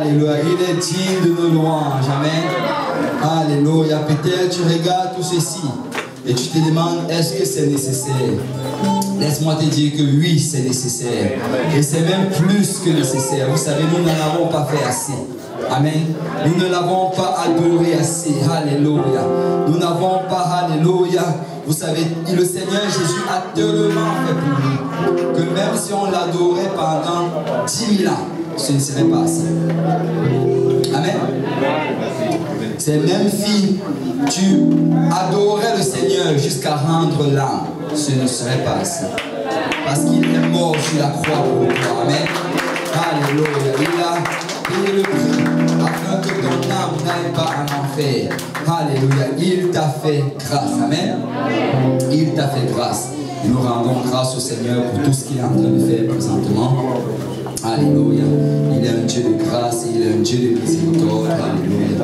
Alléluia. Il est digne de nos louanges. Amen. Alléluia. Peut-être tu regardes tout ceci et tu te demandes, est-ce que c'est nécessaire? Laisse-moi te dire que oui, c'est nécessaire. Et c'est même plus que nécessaire. Vous savez, nous n'en avons pas fait assez. Amen. Nous ne l'avons pas adoré assez. Alléluia. Nous n'avons pas, alléluia. Vous savez, le Seigneur Jésus a tellement fait pour nous que même si on l'adorait pendant 10 000 ans, ce ne serait pas assez. Amen. C'est même si tu adorais le Seigneur jusqu'à rendre l'âme, ce ne serait pas assez. Parce qu'il est mort sur la croix pour toi. Amen. Alléluia. Il a payé le prix afin que ton âme n'aille pas en enfer. Alléluia. Il t'a fait grâce. Amen. Il t'a fait grâce. Et nous rendons grâce au Seigneur pour tout ce qu'il est en train de faire présentement. Alléluia. Il est un Dieu de grâce et il est un Dieu de miséricorde. Alléluia.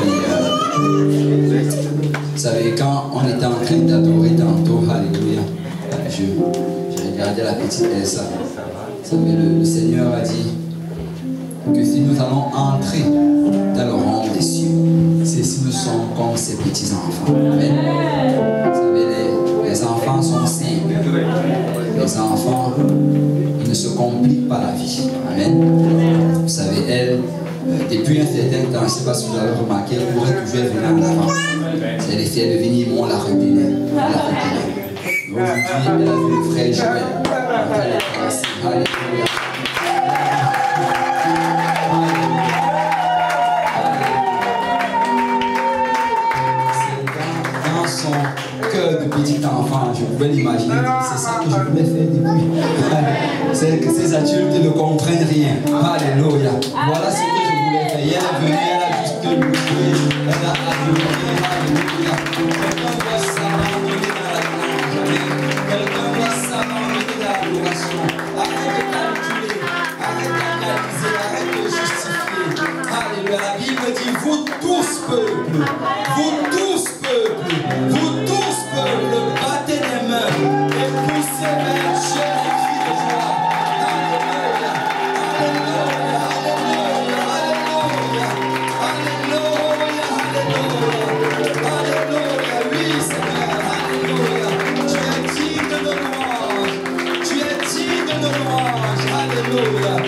Vous savez, quand on était en train d'adorer tantôt, alléluia, j'ai regardé la petite Elsa. Vous savez, le Seigneur a dit que si nous allons entrer dans le royaume des cieux, c'est si nous sommes comme ces petits enfants. Amen. Vous savez, les enfants sont simples. Les enfants, ils ne se compliquent pas la vie. Amen. Vous savez, elle, depuis un certain temps, je ne sais pas si vous avez remarqué, elle pourrait toujours venir en avant. Si elle est fière de venir, on la retenait. Aujourd'hui, elle a vu le frère Joël. Alléluia. Dans son cœur de petit enfant, je pouvais l'imaginer, c'est ça que je voulais faire depuis. C'est que ces adultes ne comprennent rien. Alléluia. Voilà ce que je voulais faire. Elle est venue, elle a juste loué, elle a adoré. Alléluia. Quelqu'un doit s'abandonner dans la louange. Quelqu'un doit s'abandonner dans l'adoration. Arrête de calculer, arrête d'analyser, arrête de justifier. Alléluia. La Bible dit, vous tous peuples, battez les mains et poussez vers Dieu les cris de joie. Alléluia, alléluia, alléluia, alléluia, alléluia, alléluia, oui Seigneur, alléluia. Tu es digne de nos louanges, tu es digne de nos louanges, alléluia.